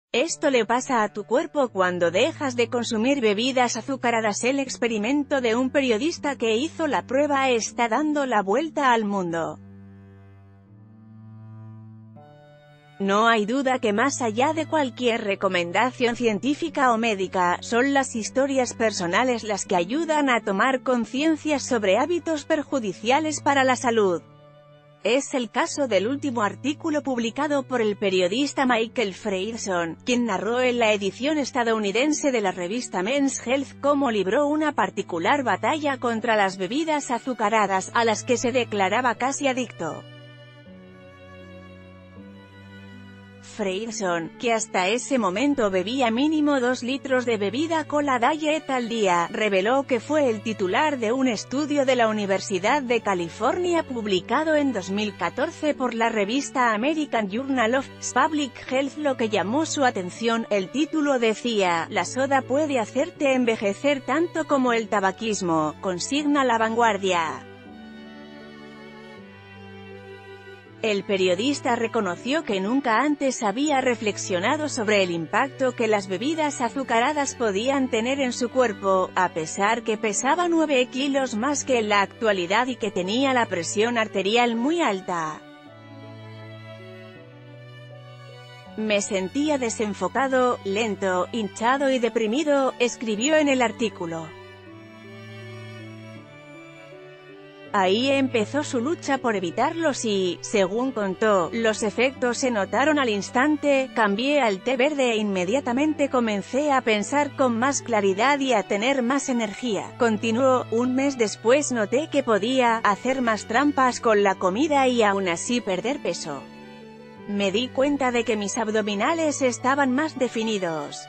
Esto le pasa a tu cuerpo cuando dejas de consumir bebidas azucaradas. El experimento de un periodista que hizo la prueba está dando la vuelta al mundo. No hay duda que más allá de cualquier recomendación científica o médica, son las historias personales las que ayudan a tomar conciencia sobre hábitos perjudiciales para la salud. Es el caso del último artículo publicado por el periodista Michael Frierson, quien narró en la edición estadounidense de la revista Men's Health cómo libró una particular batalla contra las bebidas azucaradas, a las que se declaraba casi adicto. Frierson, que hasta ese momento bebía mínimo 2 litros de bebida Cola Diet al día, reveló que fue el titular de un estudio de la Universidad de California publicado en 2014 por la revista American Journal of Public Health lo que llamó su atención. El título decía: "La soda puede hacerte envejecer tanto como el tabaquismo", consigna La Vanguardia. El periodista reconoció que nunca antes había reflexionado sobre el impacto que las bebidas azucaradas podían tener en su cuerpo, a pesar que pesaba 9 kilos más que en la actualidad y que tenía la presión arterial muy alta. "Me sentía desenfocado, lento, hinchado y deprimido", escribió en el artículo. Ahí empezó su lucha por evitarlos y, según contó, los efectos se notaron al instante. "Cambié al té verde e inmediatamente comencé a pensar con más claridad y a tener más energía", continuó. "Un mes después noté que podía hacer más trampas con la comida y aún así perder peso. Me di cuenta de que mis abdominales estaban más definidos.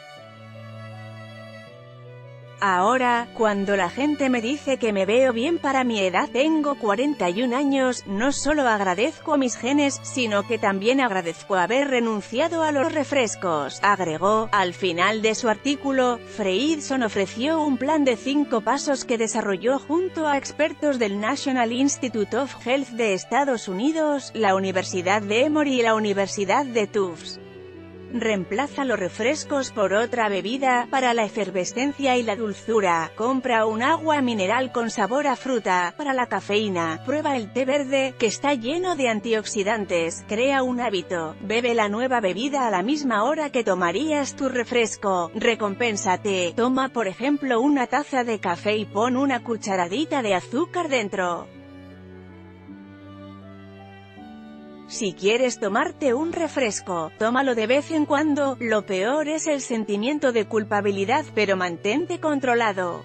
Ahora, cuando la gente me dice que me veo bien para mi edad, tengo 41 años, no solo agradezco a mis genes, sino que también agradezco haber renunciado a los refrescos", agregó. Al final de su artículo, Frierson ofreció un plan de 5 pasos que desarrolló junto a expertos del National Institute of Health de Estados Unidos, la Universidad de Emory y la Universidad de Tufts. Reemplaza los refrescos por otra bebida. Para la efervescencia y la dulzura, compra un agua mineral con sabor a fruta. Para la cafeína, prueba el té verde, que está lleno de antioxidantes. Crea un hábito, bebe la nueva bebida a la misma hora que tomarías tu refresco. Recompénsate, toma por ejemplo una taza de café y pon una cucharadita de azúcar dentro. Si quieres tomarte un refresco, tómalo de vez en cuando. Lo peor es el sentimiento de culpabilidad, pero mantente controlado.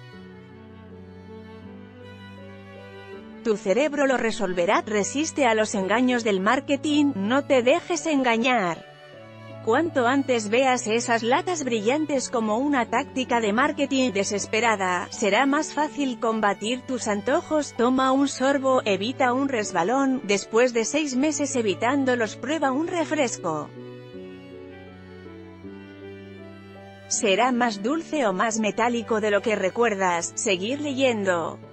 Tu cerebro lo resolverá. Resiste a los engaños del marketing, no te dejes engañar. Cuanto antes veas esas latas brillantes como una táctica de marketing desesperada, será más fácil combatir tus antojos. Toma un sorbo, evita un resbalón. Después de 6 meses evitándolos, prueba un refresco. ¿Será más dulce o más metálico de lo que recuerdas? Seguir leyendo.